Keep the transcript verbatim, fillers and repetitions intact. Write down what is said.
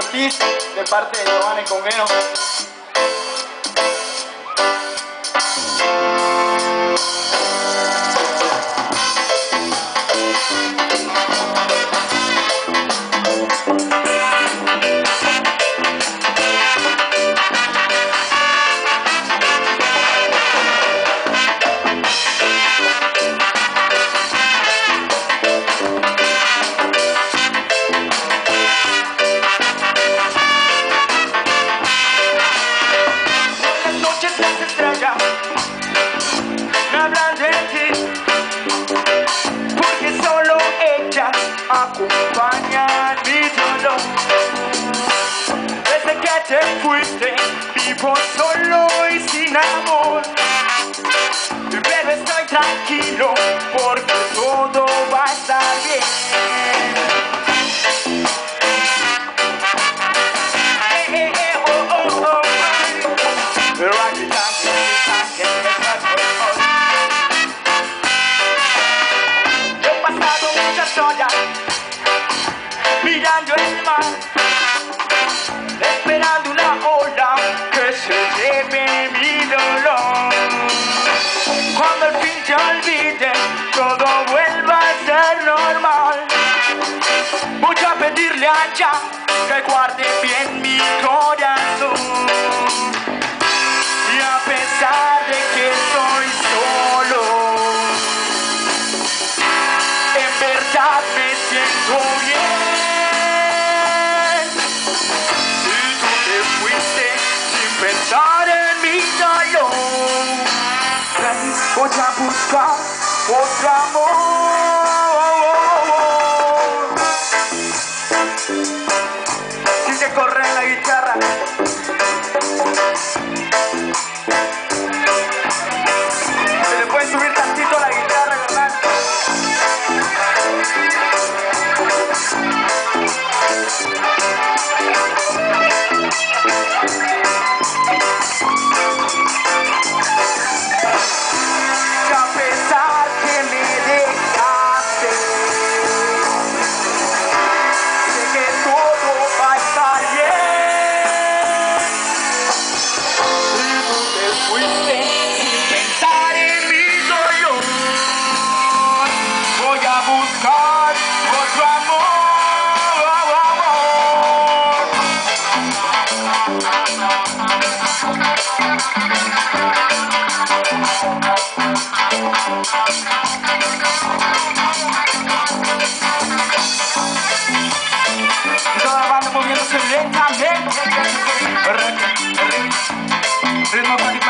Ortiz, de parte de Giovanni Conguero. Acompaña mi dolor. Desde que te fuiste, vivo solo y sin amor. Pero estoy tranquilo porque todo va a estar bien. Eh, eh, eh, oh, oh, oh. Pero aquí también están que estás mejor. Yo he pasado muchas horas mirando el mar, esperando una ola que se lleve mi dolor. Cuando al fin te olvide, todo vuelva a ser normal. Voy a pedirle allá que guarde bien mi corazón. Y a pesar de que estoy solo, en verdad me siento bien. Pensar en mi dolor, voy a buscar otro amor. Si se corre en la guitarra, se le puede subir tantito a la guitarra, ¿verdad? Y toda la banda moviéndose lentamente. Ritmo